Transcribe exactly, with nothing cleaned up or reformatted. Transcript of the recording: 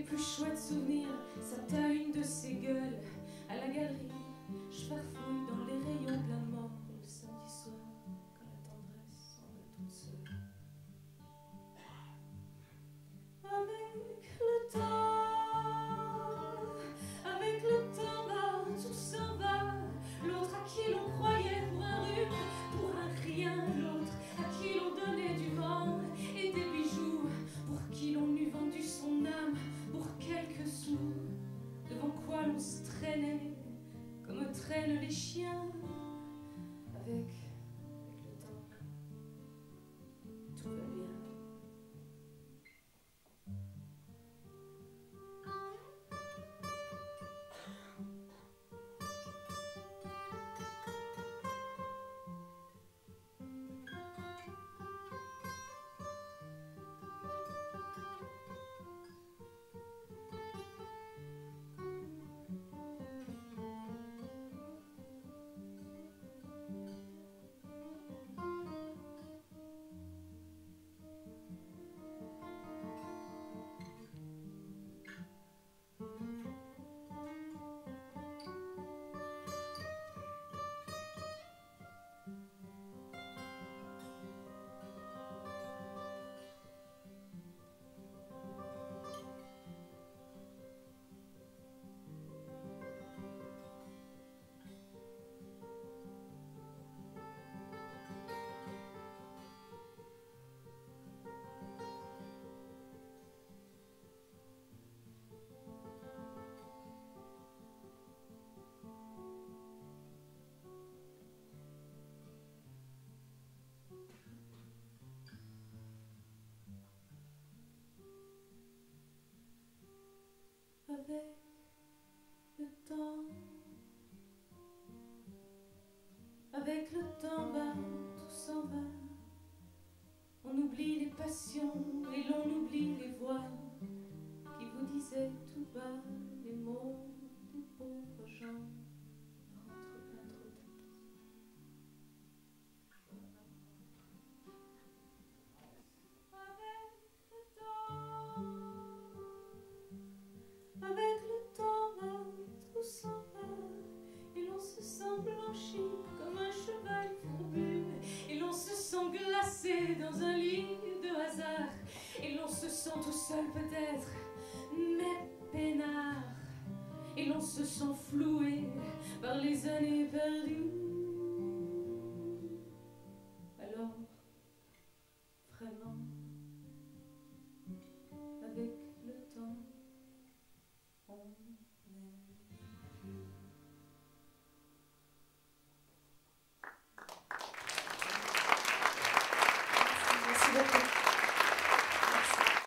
plus chouettes souvenirs, ça t'a une de ces gueules. À la galerie, je farfouille dans les rayons plein de mort le samedi soir, quand la tendresse s'en va toute seule. Avec le temps, avec le temps, bah, tout s'en va. L'autre à qui l'on croyait pour un rhume, pour un rien. L'autre à qui l'on donnait du vent et des bijoux, pour qui l'on eût vendu son âme pour quelques sous. Devant quoi l'on se traînait comme traînent les chiens. Avec, avec le temps, tout va bien. Avec le temps, avec le temps, bah, tout s'en va. On oublie les passions et l'on oublie les voix qui vous disaient tout bas les mots des pauvres gens. Ne rentre pas trop tard. Avec le temps, bah, tout s'en va, et l'on se sent blanchi comme un cheval fourbu, et l'on se sent glacé dans un lit de hasard, et l'on se sent tout seul peut-être, mais peinard, et l'on se sent floué par les années perdues. Alors, vraiment, avec le temps, on est